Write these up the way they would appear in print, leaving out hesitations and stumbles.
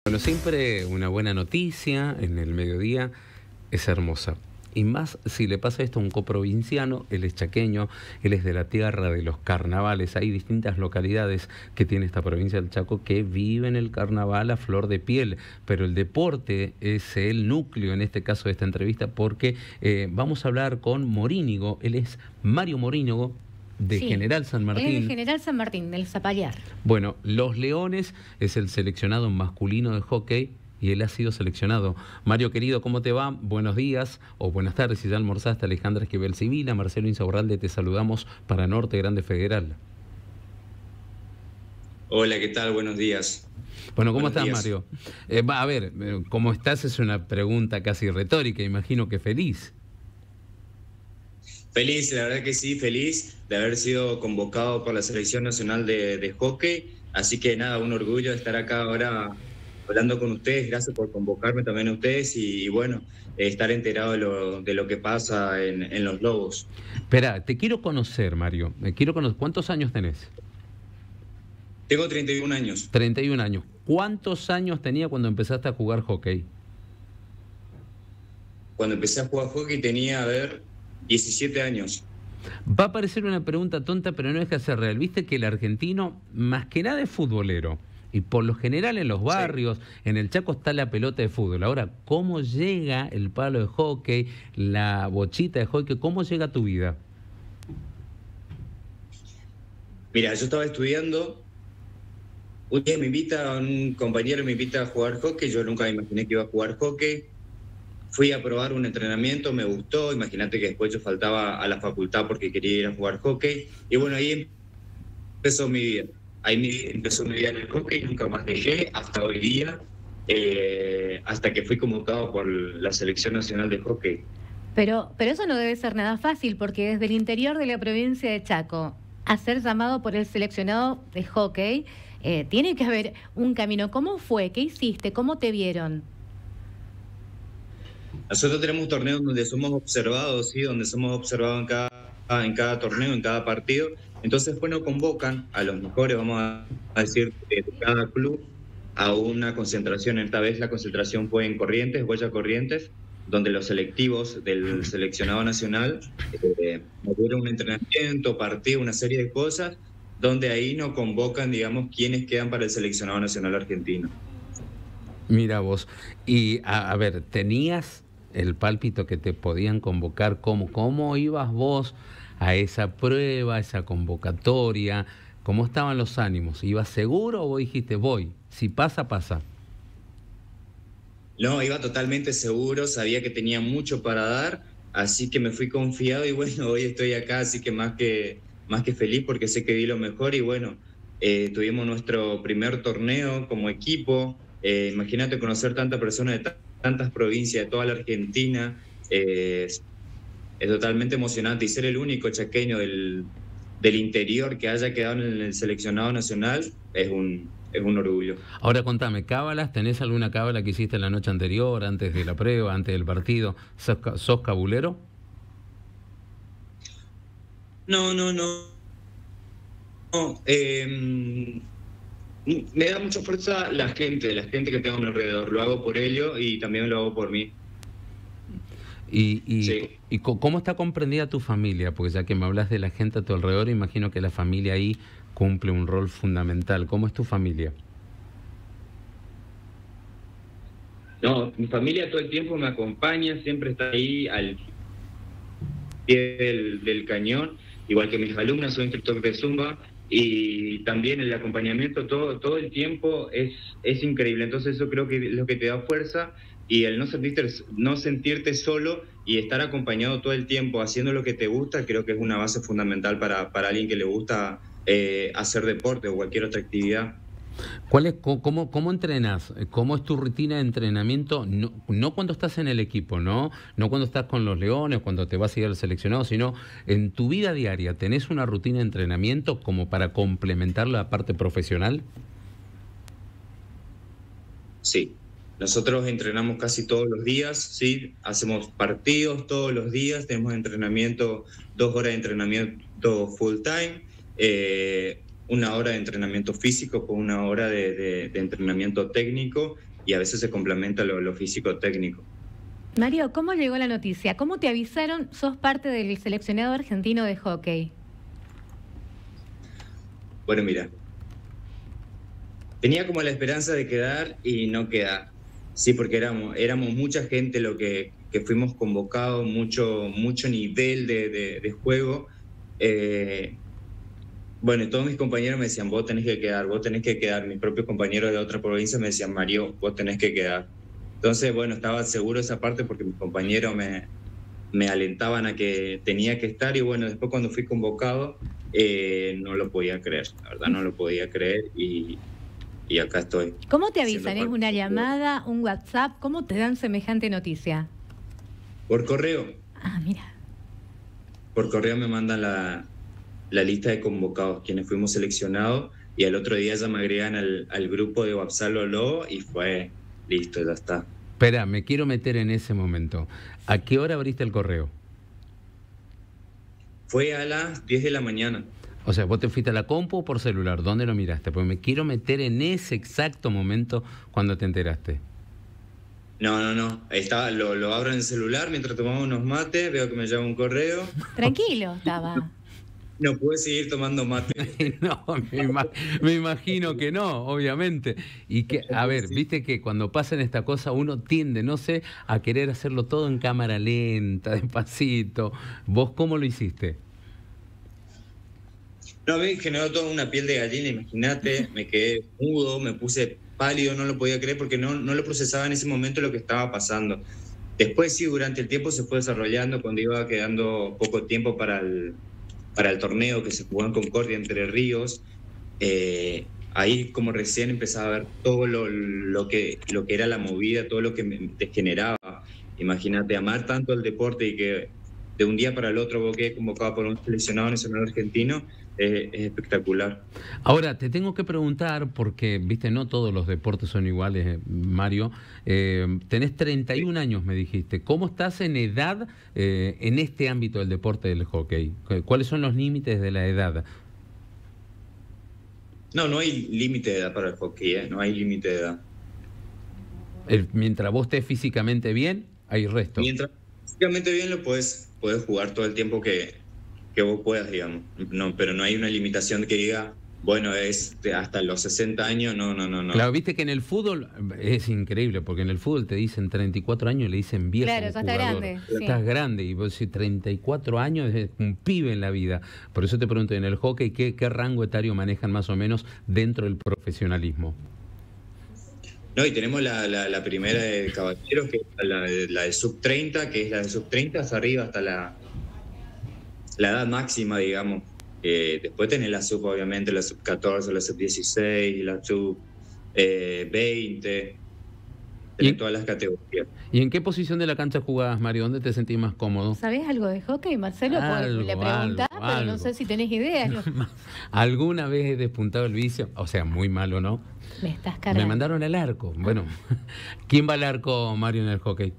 Bueno, siempre una buena noticia en el mediodía es hermosa. Y más si le pasa esto a un coprovinciano, él es chaqueño, él es de la tierra de los carnavales. Hay distintas localidades que tiene esta provincia del Chaco que viven el carnaval a flor de piel, pero el deporte es el núcleo en este caso de esta entrevista porque vamos a hablar con Morínigo, él es Mario Morínigo, de Sí, General San él es de Martín. General San Martín, del Zapallar. Bueno, Los Leones es el seleccionado masculino de hockey y él ha sido seleccionado. Mario, querido, ¿cómo te va? Buenos días o buenas tardes, si ya almorzaste. Alejandra Esquivel Civila, Marcelo Insaurralde, te saludamos para Norte Grande Federal. Hola, ¿qué tal? Buenos días. Bueno, ¿cómo Buenos estás, días. Mario? ¿Cómo estás? Es una pregunta casi retórica, imagino que feliz. Feliz, la verdad que sí, feliz de haber sido convocado por la Selección Nacional de Hockey. Así que nada, un orgullo de estar acá ahora hablando con ustedes. Gracias por convocarme también a ustedes y bueno, estar enterado de lo que pasa en los Lobos. Espera, te quiero conocer, Mario. Quiero conocer. ¿Cuántos años tenés? Tengo 31 años. 31 años. ¿Cuántos años tenía cuando empezaste a jugar hockey? Cuando empecé a jugar hockey tenía, 17 años. Va a parecer una pregunta tonta, pero no deja de ser real. Viste que el argentino, más que nada, es futbolero. Y por lo general en los barrios, en el Chaco está la pelota de fútbol. Ahora, ¿cómo llega el palo de hockey, la bochita de hockey? ¿Cómo llega a tu vida? Mira, yo estaba estudiando. Un día un compañero me invita a jugar hockey. Yo nunca me imaginé que iba a jugar hockey. Fui a probar un entrenamiento, me gustó. Imagínate que después yo faltaba a la facultad porque quería ir a jugar hockey. Y bueno, ahí empezó mi vida. Empezó mi vida en el hockey, nunca más dejé hasta hoy día, hasta que fui convocado por la Selección Nacional de Hockey. Pero eso no debe ser nada fácil, porque desde el interior de la provincia de Chaco, a ser llamado por el seleccionado de hockey, tiene que haber un camino. ¿Cómo fue? ¿Qué hiciste? ¿Cómo te vieron? Nosotros tenemos un torneo donde somos observados, ¿sí? Donde somos observados en cada torneo, en cada partido. Entonces, bueno, convocan a los mejores, vamos a decir, de cada club a una concentración. Esta vez la concentración fue en Corrientes, Huella Corrientes, donde los selectivos del seleccionado nacional nos dieron un entrenamiento, partido, una serie de cosas, donde ahí nos convocan, digamos, quiénes quedan para el seleccionado nacional argentino. Mira vos. Y a ver, ¿tenías el pálpito que te podían convocar? ¿Cómo ibas vos a esa prueba, a esa convocatoria? ¿Cómo estaban los ánimos? ¿Ibas seguro o vos dijiste, voy, si pasa, pasa? No, iba totalmente seguro, sabía que tenía mucho para dar, así que me fui confiado y bueno, hoy estoy acá, así que más que feliz porque sé que di lo mejor y bueno, tuvimos nuestro primer torneo como equipo. Imagínate conocer tantas personas de tantas provincias, de toda la Argentina, es totalmente emocionante y ser el único chaqueño del interior que haya quedado en el seleccionado nacional es un orgullo. Ahora contame, ¿cábalas? ¿Tenés alguna cábala que hiciste la noche anterior, antes de la prueba, antes del partido? ¿Sos cabulero? No, no, no. No, me da mucha fuerza la gente que tengo a mi alrededor. Lo hago por ello y también lo hago por mí. Sí. ¿Y cómo está comprendida tu familia? Porque ya que me hablas de la gente a tu alrededor, imagino que la familia ahí cumple un rol fundamental. ¿Cómo es tu familia? No, mi familia todo el tiempo me acompaña, siempre está ahí al pie del cañón, igual que mis alumnas, soy instructor de Zumba y también el acompañamiento todo el tiempo es increíble. Entonces eso creo que es lo que te da fuerza y el no sentirte solo y estar acompañado todo el tiempo haciendo lo que te gusta, creo que es una base fundamental para alguien que le gusta hacer deporte o cualquier otra actividad. ¿Cómo entrenás? ¿Cómo es tu rutina de entrenamiento? No cuando estás en el equipo, ¿no? No cuando estás con los Leones, cuando te vas a ir al seleccionado, sino en tu vida diaria. ¿Tenés una rutina de entrenamiento como para complementar la parte profesional? Sí, nosotros entrenamos casi todos los días, sí, hacemos partidos todos los días, tenemos entrenamiento, 2 horas de entrenamiento full time, 1 hora de entrenamiento físico con 1 hora de entrenamiento técnico y a veces se complementa lo físico-técnico. Mario, ¿cómo llegó la noticia? ¿Cómo te avisaron sos parte del seleccionado argentino de hockey? Bueno, mira, tenía como la esperanza de quedar y no quedar. Sí, porque éramos mucha gente lo que fuimos convocados, mucho nivel de juego. Bueno, todos mis compañeros me decían, vos tenés que quedar, vos tenés que quedar. Mis propios compañeros de otra provincia me decían, Mario, vos tenés que quedar. Entonces, bueno, estaba seguro de esa parte porque mis compañeros me alentaban a que tenía que estar, y bueno, después cuando fui convocado, no lo podía creer, la verdad no lo podía creer, y acá estoy. ¿Cómo te avisan? ¿Es una llamada, un WhatsApp? ¿Cómo te dan semejante noticia? Por correo. Ah, mira. Por correo me mandan la lista de convocados, quienes fuimos seleccionados, y al otro día ya me agregan al grupo de WhatsApp Lolo, y fue listo, ya está. Espera, me quiero meter en ese momento. ¿A qué hora abriste el correo? Fue a las 10 de la mañana. O sea, ¿vos te fuiste a la compu o por celular? ¿Dónde lo miraste? Porque me quiero meter en ese exacto momento cuando te enteraste. No. Lo abro en el celular mientras tomamos unos mates, veo que me llega un correo. Tranquilo estaba. No pude seguir tomando mate. No, me imagino que no, obviamente. Y que, a ver, viste que cuando pasan esta cosa uno tiende, no sé, a querer hacerlo todo en cámara lenta, despacito. ¿Vos cómo lo hiciste? No, a mí me generó toda una piel de gallina, imagínate, me quedé mudo, me puse pálido, no lo podía creer porque no lo procesaba en ese momento lo que estaba pasando. Después sí, durante el tiempo se fue desarrollando, cuando iba quedando poco tiempo para el torneo que se jugó en Concordia, Entre Ríos, ahí como recién empezaba a ver todo lo que era la movida, todo lo que me generaba. Imagínate, amar tanto el deporte y que de un día para el otro vos quedés convocado por un seleccionado nacional argentino, es espectacular. Ahora, te tengo que preguntar, porque, viste, no todos los deportes son iguales, Mario. Tenés 31 años, me dijiste. ¿Cómo estás en edad en este ámbito del deporte del hockey? ¿Cuáles son los límites de la edad? No hay límite de edad para el hockey, no hay límite de edad. Mientras vos estés físicamente bien, hay resto. Mientras físicamente bien lo podés jugar todo el tiempo que vos puedas, digamos. No, pero no hay una limitación que diga, bueno, es hasta los 60 años, no. Claro, viste que en el fútbol es increíble, porque en el fútbol te dicen 34 años y le dicen viejo. Claro, ya está grande. Estás grande, y vos decís 34 años es un pibe en la vida. Por eso te pregunto, en el hockey, ¿qué rango etario manejan más o menos dentro del profesionalismo? No, y tenemos la primera de caballeros, que es la de sub-30, que es la de sub-30 hasta arriba, hasta la edad máxima, digamos. Después tenés la sub, obviamente, la sub-14, la sub-16, la sub-20, tenés todas las categorías. ¿Y en qué posición de la cancha jugabas, Mario? ¿Dónde te sentís más cómodo? ¿Sabés algo de hockey, Marcelo? Le preguntás, pero no sé si tenés idea. ¿Alguna vez he despuntado el vicio? O sea, muy malo, ¿no? Me estás cargando. Me mandaron al arco. Bueno, ¿quién va al arco, Mario, en el hockey?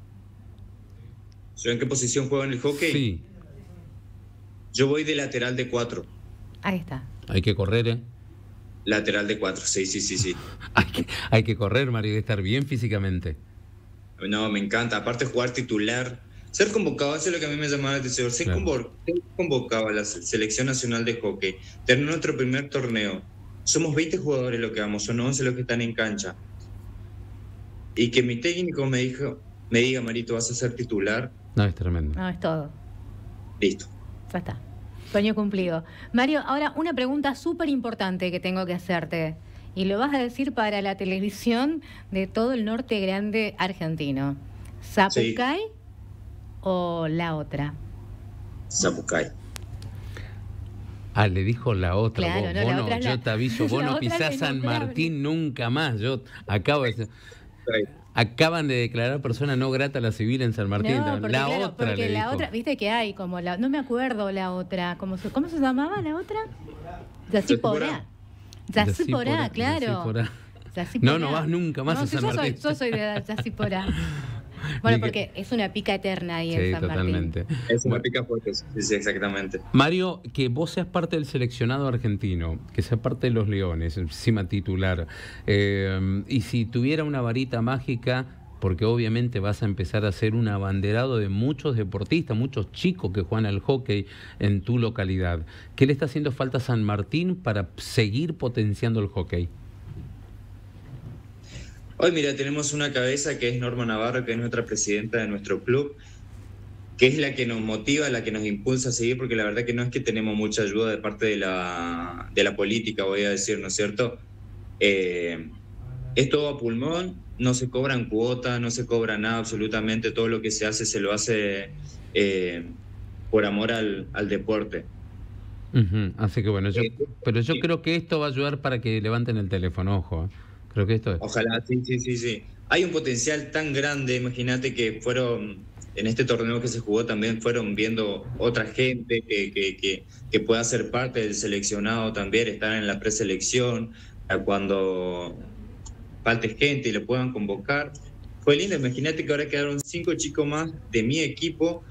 ¿Yo en qué posición juego en el hockey? Sí. Yo voy de lateral de 4. Ahí está. Hay que correr, ¿eh? Lateral de 4, sí. Hay que correr, Mario, de estar bien físicamente. No, me encanta. Aparte jugar titular, ser convocado, eso es lo que a mí me llamaba la atención. Ser convocado a la Selección Nacional de Hockey, tener nuestro primer torneo. Somos 20 jugadores lo que vamos, son 11 los que están en cancha. Y que mi técnico me diga, Marito, vas a ser titular. No, es tremendo. No, es todo. Listo. Ya está. Sueño cumplido. Mario, ahora una pregunta súper importante que tengo que hacerte. Y lo vas a decir para la televisión de todo el norte grande argentino. ¿Zapucay o la otra? Zapucay. Ah, le dijo la otra. Claro, vos la otra yo te aviso, vos no pisás San Martín nunca más. Yo acabo de... Acaban de declarar persona no grata a la civil en San Martín. No, porque la otra, viste que hay como la, no me acuerdo la otra, ¿cómo se llamaba la otra? Yacyporá, claro. No vas nunca más a San Martín. Yo soy de Yacyporá. Bueno, Miguel- porque es una pica eterna ahí en Sí, San Martín. totalmente. Es una Bueno, pica fuerte, sí, exactamente. Mario, que vos seas parte del seleccionado argentino, que seas parte de los Leones, encima titular, y si tuviera una varita mágica, porque obviamente vas a empezar a ser un abanderado de muchos deportistas, muchos chicos que juegan al hockey en tu localidad, ¿qué le está haciendo falta a San Martín para seguir potenciando el hockey? Hoy, mira, tenemos una cabeza que es Norma Navarro, que es nuestra presidenta de nuestro club, que es la que nos motiva, la que nos impulsa a seguir, porque la verdad que no es que tenemos mucha ayuda de parte de la política, voy a decir, ¿no es cierto? Es todo a pulmón, no se cobran cuotas, no se cobra nada, absolutamente todo lo que se hace por amor al deporte. Ujú. Así que bueno, pero yo Sí. creo que esto va a ayudar para que levanten el teléfono, ojo. Creo que esto es. Ojalá, sí, sí, sí, sí. Hay un potencial tan grande, imagínate que en este torneo que se jugó también fueron viendo otra gente que pueda ser parte del seleccionado también, estar en la preselección, cuando falte gente y le puedan convocar. Fue lindo, imagínate que ahora quedaron 5 chicos más de mi equipo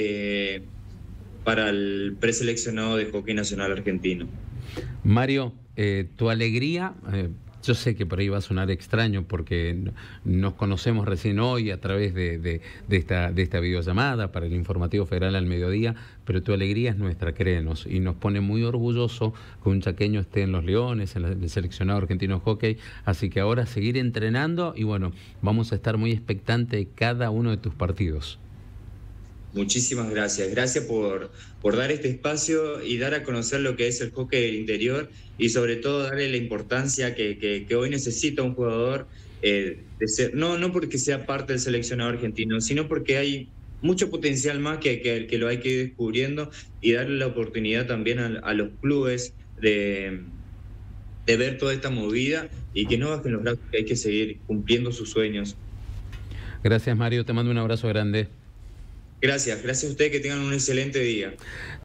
para el preseleccionado de hockey nacional argentino. Mario, tu alegría, yo sé que por ahí va a sonar extraño porque nos conocemos recién hoy a través de esta videollamada para el Informativo Federal al mediodía, pero tu alegría es nuestra, créenos, y nos pone muy orgulloso que un chaqueño esté en los Leones, en el seleccionado argentino de hockey, así que ahora seguir entrenando y bueno, vamos a estar muy expectantes de cada uno de tus partidos. Muchísimas gracias. Gracias por dar este espacio y dar a conocer lo que es el hockey del interior y sobre todo darle la importancia que hoy necesita un jugador de ser, no porque sea parte del seleccionado argentino, sino porque hay mucho potencial más que lo hay que ir descubriendo y darle la oportunidad también a los clubes de ver toda esta movida y que no bajen los brazos, que hay que seguir cumpliendo sus sueños. Gracias, Mario, te mando un abrazo grande. Gracias a ustedes, que tengan un excelente día.